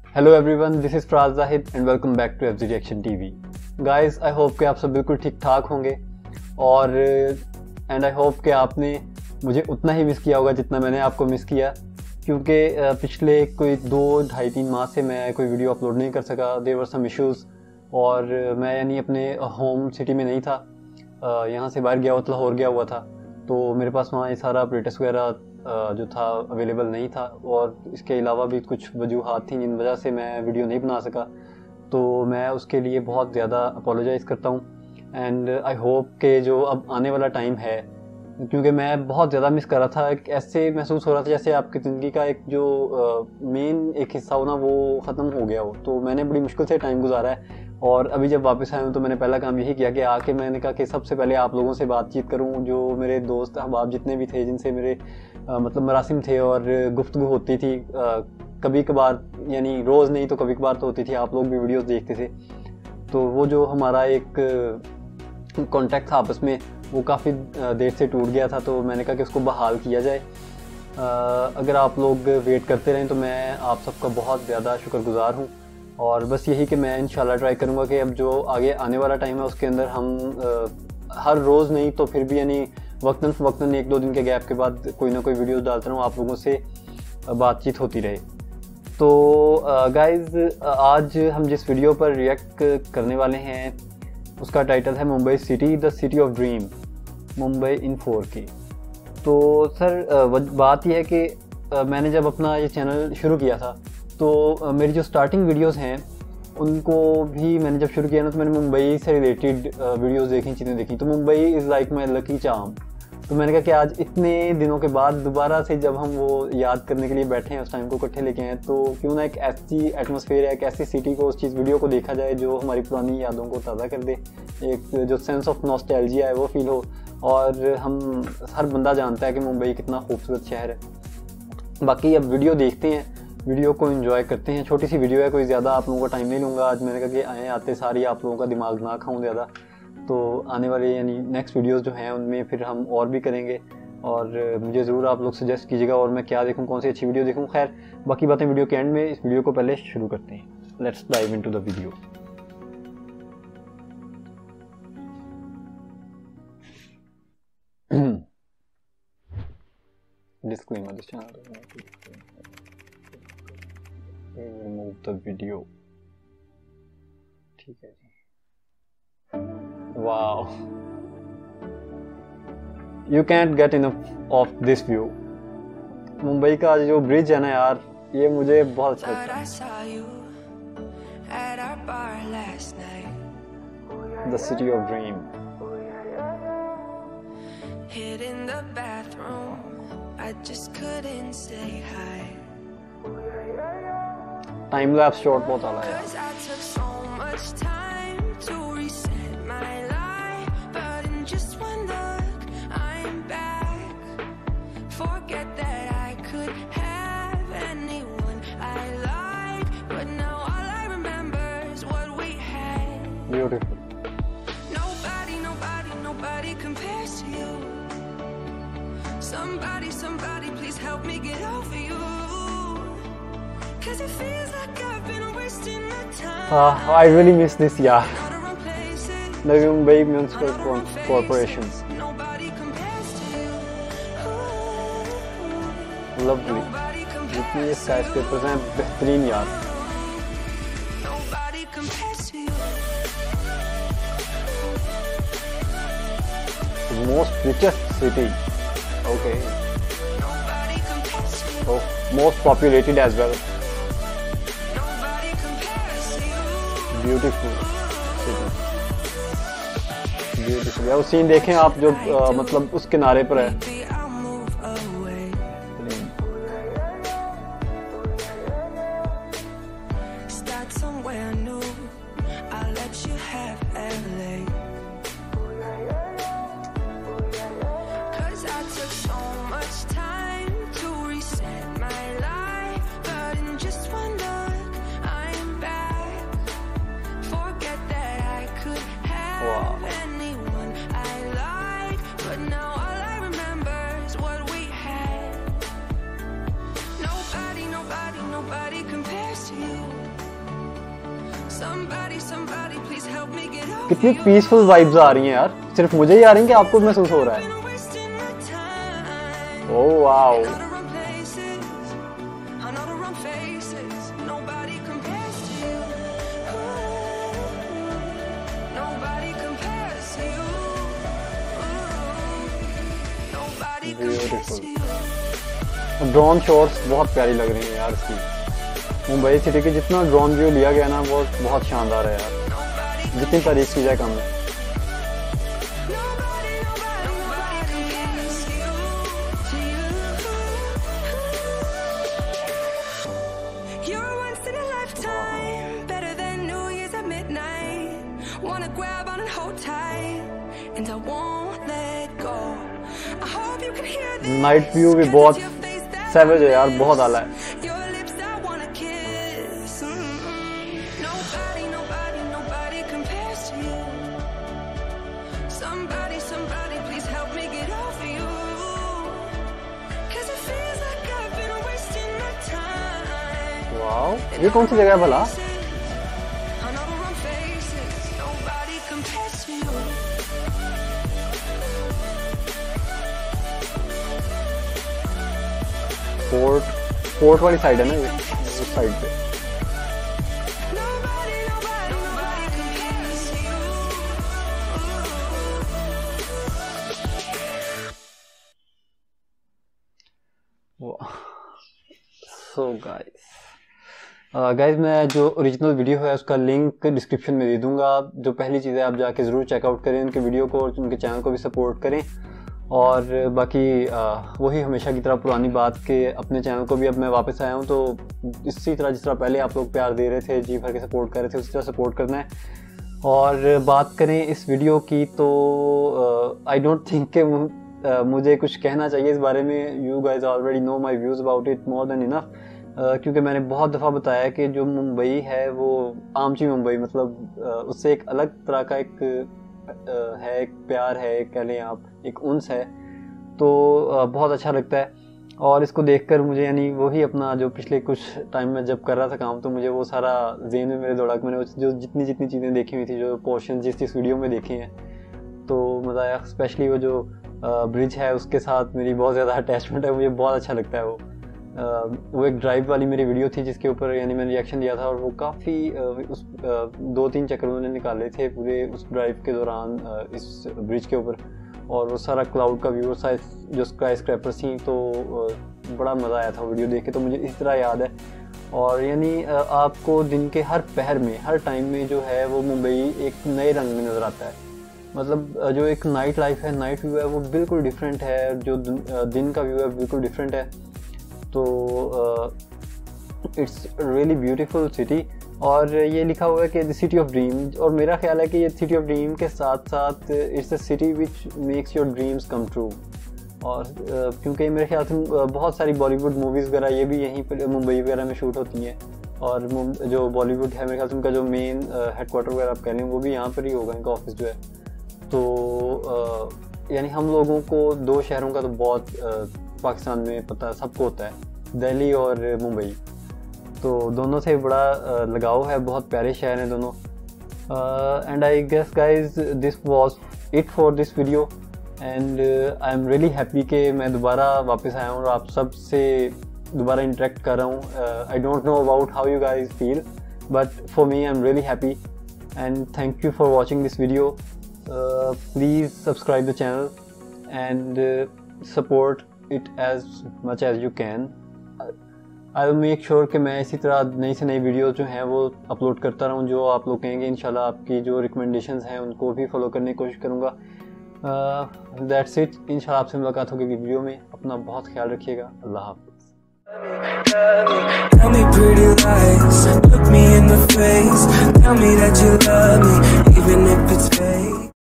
Hello everyone, this is Faraz Zahid and welcome back to FG reaction TV. Guys, I hope कि आप सब बिल्कुल ठीक ठाक होंगे और एंड आई होप कि आपने मुझे उतना ही मिस किया होगा जितना मैंने आपको मिस किया, क्योंकि पिछले कोई 2-2.5-3 माह से मैं कोई वीडियो अपलोड नहीं कर सका। देयर वर सम इश्यूज़ और मैं यानी अपने होम सिटी में नहीं था, यहाँ से बाहर गया हुआ था, लाहौर गया हुआ था, तो मेरे पास वहाँ ये सारा अपरेटस वगैरह जो था अवेलेबल नहीं था और इसके अलावा भी कुछ वजूहात थी जिन वजह से मैं वीडियो नहीं बना सका। तो मैं उसके लिए बहुत ज़्यादा अपोलोजाइज़ करता हूँ एंड आई होप कि जो अब आने वाला टाइम है, क्योंकि मैं बहुत ज़्यादा मिस कर रहा था, एक ऐसे महसूस हो रहा था जैसे आपकी ज़िंदगी का एक जो मेन एक हिस्सा हो ना वो ख़त्म हो गया हो। तो मैंने बड़ी मुश्किल से टाइम गुजारा है और अभी जब वापस आया हूँ तो मैंने पहला काम यही किया कि आके मैंने कहा कि सबसे पहले आप लोगों से बातचीत करूँ, जो मेरे दोस्त अहबाब जितने भी थे जिनसे मेरे मतलब मरासिम थे और गुफ्तगू होती थी कभी कभार, यानी रोज़ नहीं तो कभी कभार तो होती थी, आप लोग भी वीडियोस देखते थे। तो वो जो हमारा एक कांटेक्ट था आपस में वो काफ़ी देर से टूट गया था, तो मैंने कहा कि उसको बहाल किया जाए। अगर आप लोग वेट करते रहें तो मैं आप सबका बहुत ज़्यादा शुक्रगुजार हूँ और बस यही कि मैं इंशाल्लाह ट्राई करूँगा कि अब जो आगे आने वाला टाइम है उसके अंदर हम हर रोज़ नहीं तो फिर भी यानी वक्तन फ़वक्तन 1-2 दिन के गैप के बाद कोई ना कोई वीडियोस डालता रहूँ, आप लोगों से बातचीत होती रहे। तो गाइज़, आज हम जिस वीडियो पर रिएक्ट करने वाले हैं उसका टाइटल है Mumbai city, the city of dream, Mumbai in 4K। तो सर बात यह है कि मैंने जब अपना ये चैनल शुरू किया था तो मेरी जो स्टार्टिंग वीडियोस हैं उनको भी मैंने जब शुरू किया ना तो मैंने मुंबई से रिलेटेड वीडियोस देखी, चीज़ें देखी। तो Mumbai is like my lucky charm. तो मैंने कहा कि आज इतने दिनों के बाद दोबारा से जब हम वो याद करने के लिए बैठे हैं, उस टाइम को इकट्ठे लेके आए, तो क्यों ना एक ऐसी एटमॉस्फेयर है, एक ऐसी सिटी को, उस चीज़ वीडियो को देखा जाए जो हमारी पुरानी यादों को ताज़ा कर दे, एक जो सेंस ऑफ नॉस्टैल्जिया है वो फील हो। और हम हर बंदा जानता है कि मुंबई कितना खूबसूरत शहर है। बाकी अब वीडियो देखते हैं, वीडियो को एंजॉय करते हैं। छोटी सी वीडियो है, कोई ज़्यादा आप लोगों का टाइम नहीं लूँगा। आज मैंने कहा कि आए आते सारी आप लोगों का दिमाग ना खाऊं ज़्यादा, तो आने वाले यानी नेक्स्ट वीडियोस जो हैं उनमें फिर हम और भी करेंगे और मुझे ज़रूर आप लोग सजेस्ट कीजिएगा और मैं क्या देखूं, कौन सी अच्छी वीडियो देखूं। खैर, बाकी बातें वीडियो के एंड में। इस वीडियो को पहले शुरू करते हैं। Let's dive into the video. Disclaimer, this channel does not remove the video. ठीक है जी। Wow, you can't get enough of this view. Mumbai का जो ब्रिज है ना यार, ये मुझे बहुत अच्छा लगता है। The city of dream. Time lapse shot बहुत आ रहा है। Beautiful. Nobody compares to you. Somebody, please help me get over you. 'Cause it feels like I've been wasting my time. I really miss this, yeah. The Mumbai Municipal Corporation. Lovely. जितने ये skyscrapers हैं बेहतरीन यार। Most richest city. Okay. So most populated as well. Beautiful city. Beautiful. यार scene देखें आप जो मतलब उस किनारे पर है। Nobody compares to you. कितनी पीसफुल वाइब्स आ रही हैं यार। सिर्फ मुझे ही आ रही हैं कि आपको महसूस हो रहा है? Oh wow, beautiful. Drone shots बहुत प्यारी लग रही हैं यार इसकी। मुंबई सिटी के जितना ड्रोन व्यू लिया गया ना वो बहुत शानदार है यार, जितनी तारीफ की जाए कम है। नाइट व्यू भी बहुत सैवेज है यार, बहुत आला है। वाओ, ये कौन सी जगह है भला? फोर्ट वाली साइड है ना, ये उस साइड पे। सो गाइस मैं जो ओरिजिनल वीडियो है उसका लिंक डिस्क्रिप्शन में दे दूंगा। जो पहली चीज़ है, आप जाके ज़रूर चेकआउट करें उनके वीडियो को और उनके चैनल को भी सपोर्ट करें। और बाकी वही हमेशा की तरह पुरानी बात के अपने चैनल को भी अब मैं वापस आया हूँ, तो इसी तरह जिस तरह पहले आप लोग प्यार दे रहे थे, जी भर के सपोर्ट कर रहे थे, उसी तरह सपोर्ट करना है। और बात करें इस वीडियो की तो आई डोंट थिंक कि मुझे कुछ कहना चाहिए इस बारे में। You guys already know my views about it more than enough, क्योंकि मैंने बहुत दफ़ा बताया कि जो मुंबई है वो आमची मुंबई, मतलब उससे एक अलग तरह का एक है, एक प्यार है, एक कह लें आप, एक उन्स है। तो बहुत अच्छा लगता है। और इसको देखकर मुझे यानी वही अपना जो पिछले कुछ टाइम में जब कर रहा था काम, तो मुझे वो सारा ज़हन में मेरे दौड़ा कि मैंने जो जितनी चीज़ें देखी हुई थी, जो पोर्शन जिस वीडियो में देखे हैं, तो मज़ा आया। स्पेशली वो जो ब्रिज है उसके साथ मेरी बहुत ज़्यादा अटैचमेंट है, मुझे बहुत अच्छा लगता है वो एक ड्राइव वाली मेरी वीडियो थी जिसके ऊपर यानी मैंने रिएक्शन दिया था, और वो काफ़ी उस 2-3 चक्कर उन्होंने निकाले थे पूरे उस ड्राइव के दौरान इस ब्रिज के ऊपर, और वो सारा क्लाउड का व्यू, जो स्काई स्क्रैपर्स थी, तो बड़ा मज़ा आया था वीडियो देख के। तो मुझे इस तरह याद है। और यानी आपको दिन के हर पहर में, हर टाइम में जो है वो मुंबई एक नए रंग में नज़र आता है। मतलब जो एक नाइट लाइफ है, नाइट व्यू है, वो बिल्कुल डिफरेंट है, जो दिन का व्यू है बिल्कुल डिफरेंट है। तो इट्स रियली ब्यूटीफुल सिटी। और ये लिखा हुआ है कि द सिटी ऑफ ड्रीम, और मेरा ख्याल है कि ये सिटी ऑफ ड्रीम के साथ साथ it's a city which makes your dreams come true. और क्योंकि मेरे ख्याल से बहुत सारी बॉलीवुड मूवीज़ वगैरह ये भी यहीं पर मुंबई वगैरह में शूट होती हैं, और जो बॉलीवुड है मेरे ख्याल से उनका जो मेन हेडक्वार्टर वगैरह आप कह लें वो भी यहाँ पर ही होगा, इनका ऑफिस जो है। तो यानी हम लोगों को दो शहरों का तो बहुत पाकिस्तान में पता सबको होता है, दिल्ली और मुंबई, तो दोनों से बड़ा लगाव है, बहुत प्यारे शहर हैं दोनों। And I guess guys this was it for this video, and I am really happy कि मैं दोबारा वापस आया हूँ और आप सब से दोबारा इंटरेक्ट कर रहा हूँ। I don't know about how you guys feel, but for me I am really happy, and thank you for watching this video. Please subscribe the channel and support it as much as you can. I will make sure कि मैं इसी तरह नई से नई videos जो हैं वो अपलोड करता रहूँ, जो आप लोग कहेंगे। इंशाल्लाह आपकी जो रिकमेंडेशंस हैं उनको भी फॉलो करने की कोशिश करूँगा। That's it. इंशाल्लाह आपसे मुलाकात होगी वीडियो में। अपना बहुत ख्याल रखिएगा। अल्लाह हाफ़िज़। Tell me pretty lies, look me in the face, tell me that you love me, even if it's fake.